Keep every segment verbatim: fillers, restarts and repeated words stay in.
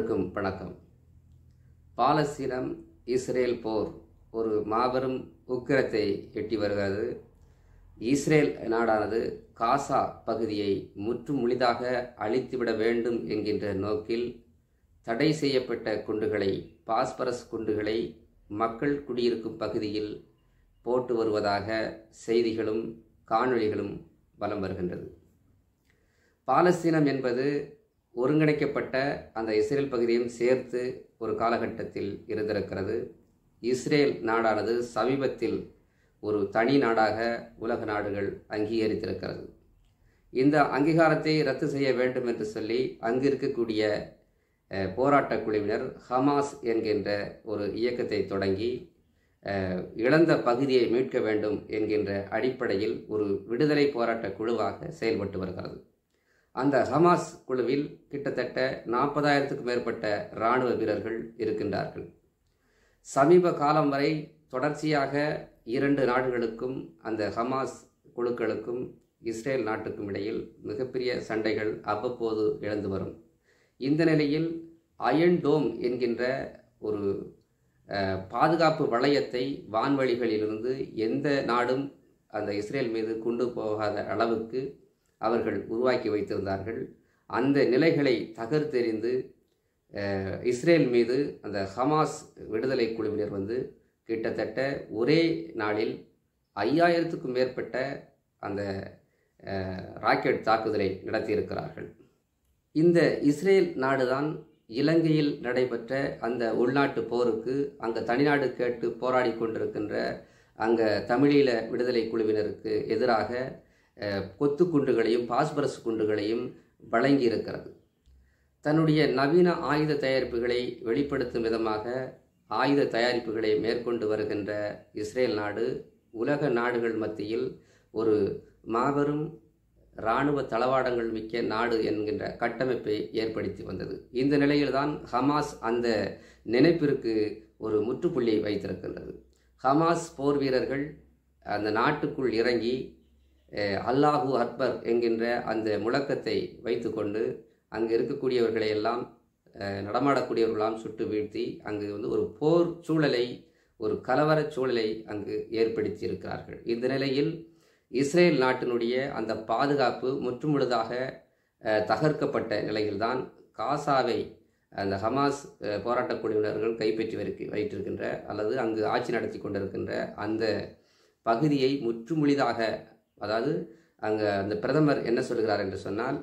அனைவருக்கும் வணக்கம். பாலஸ்தீனம் இஸ்ரேல் போர் ஒரு மாபெரும் உக்கிரத்தை எட்டி வருகிறது. இஸ்ரேல் நாடானது காசா பகுதியை முற்று முழுதாக அழித்துவிட வேண்டும் என்கின்ற நோக்கில் தடை செய்யப்பட்ட குண்டுகளை, பாஸ்பரஸ் குண்டுகளை மக்கள் குடியிருக்கும் பகுதியில் போட்டு வருவதாக செய்திகளும் காணொளிகளும் வலம் வருகின்றது. பாலஸ்தீனம் என்பது ஒருங்கிணைக்கப்பட்ட அந்த இஸ்ரேல் பகுதியும் சேர்த்து ஒரு காலகட்டத்தில் இருந்திருக்கிறது. இஸ்ரேல் நாடானது சமீபத்தில் ஒரு தனி நாடாக உலக நாடுகள் அங்கீகரித்திருக்கிறது. இந்த அங்கீகாரத்தை ரத்து செய்ய வேண்டும் என்று சொல்லி அங்கு இருக்கக்கூடிய போராட்ட குழுவினர் ஹமாஸ் என்கின்ற ஒரு இயக்கத்தை தொடங்கி இழந்த பகுதியை மீட்க வேண்டும் என்கின்ற அடிப்படையில் ஒரு விடுதலை போராட்ட குழுவாக செயல்பட்டு வருகிறது. அந்த ஹமாஸ் குழுவில் கிட்டத்தட்ட நாற்பதாயிரத்துக்கும் மேற்பட்ட இராணுவ வீரர்கள் இருக்கின்றார்கள். சமீப காலம் வரை தொடர்ச்சியாக இரண்டு நாடுகளுக்கும் அந்த ஹமாஸ் குழுக்களுக்கும் இஸ்ரேல் நாட்டுக்கும் இடையில் மிகப்பெரிய சண்டைகள் அவ்வப்போது எழுந்து வரும். இந்த நிலையில் அயன் டோம் என்கின்ற ஒரு பாதுகாப்பு வளையத்தை வான்வழிகளிலிருந்து எந்த நாடும் அந்த இஸ்ரேல் மீது கொண்டு போகாத அளவுக்கு அவர்கள் உருவாக்கி வைத்திருந்தார்கள். அந்த நிலைகளை தகர்த்தெறிந்து இஸ்ரேல் மீது அந்த ஹமாஸ் விடுதலை குழுவினர் வந்து கிட்டத்தட்ட ஒரே நாளில் ஐயாயிரத்துக்கும் மேற்பட்ட அந்த ராக்கெட் தாக்குதலை நடத்தியிருக்கிறார்கள். இந்த இஸ்ரேல் நாடுதான் இலங்கையில் நடைபெற்ற அந்த உள்நாட்டு போருக்கு அங்கே தனிநாடு கேட்டு போராடி கொண்டிருக்கின்ற அங்கே தமிழீழ விடுதலை குழுவினருக்கு எதிராக கொத்து குண்டுகளையும் பாஸ்பரஸ் குண்டுகளையும் வழங்கி இருக்கிறது. தன்னுடைய நவீன ஆயுத தயாரிப்புகளை வெளிப்படுத்தும் விதமாக ஆயுத தயாரிப்புகளை மேற்கொண்டு வருகின்ற இஸ்ரேல் நாடு உலக நாடுகள் மத்தியில் ஒரு மாபெரும் இராணுவ தளவாடங்கள் மிக்க நாடு என்கின்ற கட்டமைப்பை ஏற்படுத்தி வந்தது. இந்த நிலையில்தான் ஹமாஸ் அந்த நினைப்பிற்கு ஒரு முற்றுப்புள்ளி வைத்திருக்கின்றது. ஹமாஸ் போர் வீரர்கள் அந்த நாட்டுக்குள் இறங்கி அல்லாஹூ அக்பர் என்கின்ற அந்த முழக்கத்தை வைத்துக்கொண்டு அங்கு இருக்கக்கூடியவர்களை எல்லாம் நடமாடக்கூடியவர்களாம் சுட்டு வீழ்த்தி அங்கு வந்து ஒரு போர் சூழலை, ஒரு கலவர சூழலை அங்கு ஏற்படுத்தி இருக்கிறார்கள். இந்த நிலையில் இஸ்ரேல் நாட்டினுடைய அந்த பாதுகாப்பு முற்றுமுழுதாக தகர்க்கப்பட்ட நிலையில்தான் காசாவை அந்த ஹமாஸ் போராட்ட குழுவினர்கள் கைப்பற்றி வைத்திருக்கின்ற அல்லது அங்கு ஆட்சி நடத்தி கொண்டிருக்கின்ற அந்த பகுதியை முற்றுமுழுதாக, அதாவது அங்கே அந்த பிரதமர் என்ன சொல்கிறார் என்று சொன்னால்,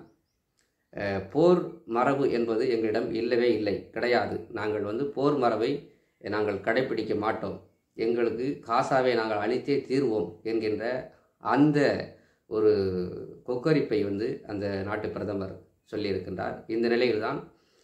போர் மரபு என்பது எங்களிடம் இல்லவே இல்லை, கிடையாது. நாங்கள் வந்து போர் மரபை நாங்கள் கடைபிடிக்க மாட்டோம், எங்களுக்கு காசாவை நாங்கள் அழித்தே தீர்வோம் என்கின்ற அந்த ஒரு கொக்கரிப்பை வந்து அந்த நாட்டு பிரதமர் சொல்லியிருக்கின்றார். இந்த நிலையில்தான்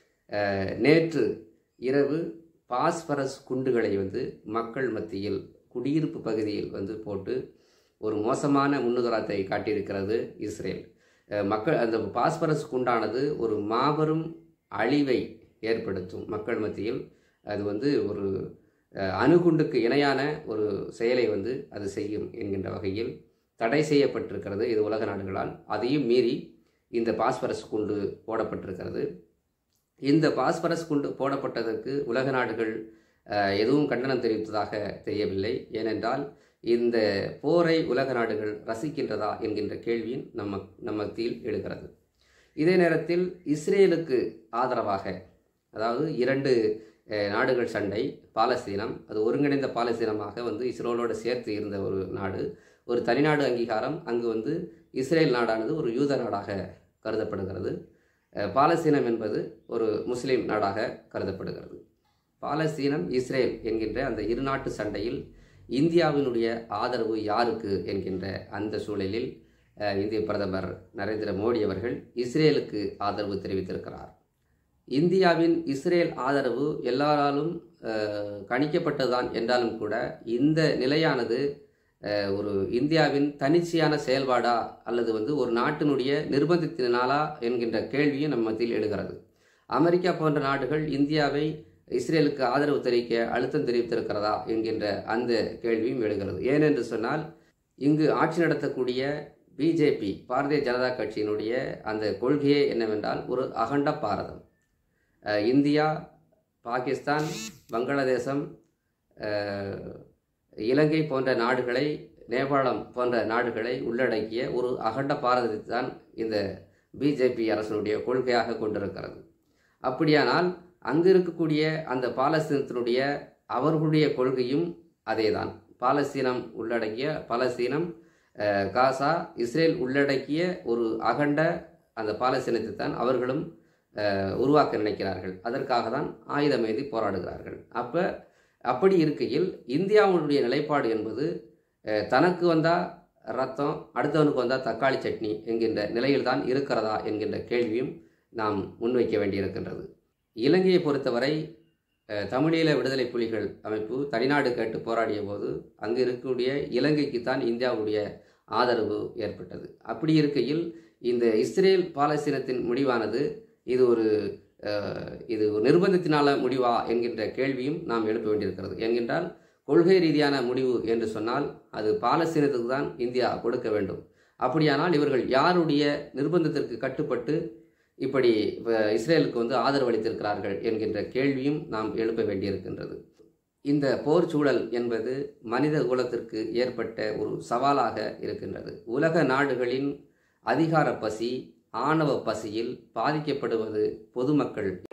நேற்று இரவு பாஸ்பரஸ் குண்டுகளை வந்து மக்கள் மத்தியில் குடியிருப்பு பகுதியில் வந்து போட்டு ஒரு மோசமான முன்னுதாரணத்தை காட்டியிருக்கிறது இஸ்ரேல். மக்கள் அந்த பாஸ்பரஸ் குண்டானது ஒரு மாபெரும் அழிவை ஏற்படுத்தும் மக்கள் மத்தியில். அது வந்து ஒரு அணுகுண்டுக்கு இணையான ஒரு செயலை வந்து அது செய்யும் என்கின்ற வகையில் தடை செய்யப்பட்டிருக்கிறது இது உலக நாடுகளால். அதையும் மீறி இந்த பாஸ்பரஸ் குண்டு போடப்பட்டிருக்கிறது. இந்த பாஸ்பரஸ் குண்டு போடப்பட்டதற்கு உலக நாடுகள் எதுவும் கண்டனம் தெரிவித்ததாக தெரியவில்லை. ஏனென்றால் இந்த போரை உலக நாடுகள் ரசிக்கின்றதா என்கின்ற கேள்வியும் நம்ம நம்ம மத்தியில் எழுகிறது. இதே நேரத்தில் இஸ்ரேலுக்கு ஆதரவாக, அதாவது இரண்டு நாடுகள் சண்டை, பாலஸ்தீனம் அது ஒருங்கிணைந்த பாலஸ்தீனமாக வந்து இஸ்ரேலோடு சேர்த்து இருந்த ஒரு நாடு, ஒரு தனிநாடு அங்கீகாரம். அங்கு வந்து இஸ்ரேல் நாடானது ஒரு யூத நாடாக கருதப்படுகிறது. பாலஸ்தீனம் என்பது ஒரு முஸ்லீம் நாடாக கருதப்படுகிறது. பாலஸ்தீனம் இஸ்ரேல் என்கின்ற அந்த இரு நாட்டு சண்டையில் இந்தியாவினுடைய ஆதரவு யாருக்கு என்கின்ற அந்த சூழலில் இந்திய பிரதமர் நரேந்திர மோடி அவர்கள் இஸ்ரேலுக்கு ஆதரவு தெரிவித்திருக்கிறார். இந்தியாவின் இஸ்ரேல் ஆதரவு எல்லாராலும் கணிக்கப்பட்டதுதான் என்றாலும் கூட இந்த நிலையானது ஒரு இந்தியாவின் தனிச்சையான செயல்பாடா அல்லது வந்து ஒரு நாட்டினுடைய நிர்பந்தத்தினாலா என்கின்ற கேள்வியும் நம்ம மத்தியில் எழுகிறது. அமெரிக்கா போன்ற நாடுகள் இந்தியாவை இஸ்ரேலுக்கு ஆதரவு தெரிவிக்க அழுத்தம் தெரிவித்திருக்கிறதா என்கின்ற அந்த கேள்வியும் எழுகிறது. ஏனென்று சொன்னால் இங்கு ஆட்சி நடத்தக்கூடிய பிஜேபி பாரதிய ஜனதா கட்சியினுடைய அந்த கொள்கையே என்னவென்றால் ஒரு அகண்ட பாரதம். இந்தியா, பாகிஸ்தான், வங்காளதேசம், இலங்கை போன்ற நாடுகளை, நேபாளம் போன்ற நாடுகளை உள்ளடக்கிய ஒரு அகண்ட பாரதத்தை தான் இந்த பிஜேபி அரசனுடைய கொள்கையாக கொண்டிருக்கிறது. அப்படியானால் அங்கு இருக்கக்கூடிய அந்த பாலஸ்தீனத்தினுடைய அவர்களுடைய கொள்கையும் அதேதான். பாலஸ்தீனம் உள்ளடக்கிய பாலஸ்தீனம், காசா, இஸ்ரேல் உள்ளடக்கிய ஒரு அகண்ட அந்த பாலஸ்தீனத்தை தான் அவர்களும் உருவாக்க நினைக்கிறார்கள். அதற்காக தான் ஆயுதமேந்தி போராடுகிறார்கள். அப்போ அப்படி இருக்கையில் இந்தியாவுடைய நிலைப்பாடு என்பது தனக்கு வந்தால் ரத்தம், அடுத்தவனுக்கு வந்தால் தக்காளி சட்னி என்கின்ற நிலையில்தான் இருக்கிறதா என்கின்ற கேள்வியும் நாம் முன்வைக்க வேண்டியிருக்கின்றது. இலங்கையை பொறுத்தவரை தமிழீழ விடுதலை புலிகள் அமைப்பு தனிநாடு கேட்டு போராடிய போது அங்கு இருக்கக்கூடிய இலங்கைக்குத்தான் இந்தியாவுடைய ஆதரவு ஏற்பட்டது. அப்படி இருக்கையில் இந்த இஸ்ரேல் பாலஸ்தீனத்தின் முடிவானது இது ஒரு இது ஒரு நிர்பந்தத்தினால முடிவா என்கின்ற கேள்வியும் நாம் எழுப்ப வேண்டியிருக்கிறது. என்கின்றால் கொள்கை ரீதியான முடிவு என்று சொன்னால் அது பாலஸ்தீனத்துக்கு தான் இந்தியா கொடுக்க வேண்டும். அப்படியானால் இவர்கள் யாருடைய நிர்பந்தத்திற்கு கட்டுப்பட்டு இப்படி இஸ்ரேலுக்கு வந்து ஆதரவு அளித்திருக்கிறார்கள் என்கின்ற கேள்வியும் நாம் எழுப்ப வேண்டியிருக்கின்றது. இந்த போர் சூழல் என்பது மனித குலத்திற்கு ஏற்பட்ட ஒரு சவாலாக இருக்கின்றது. உலக நாடுகளின் அதிகார பசி, ஆணவ பசியில் பாதிக்கப்படுவது பொதுமக்கள்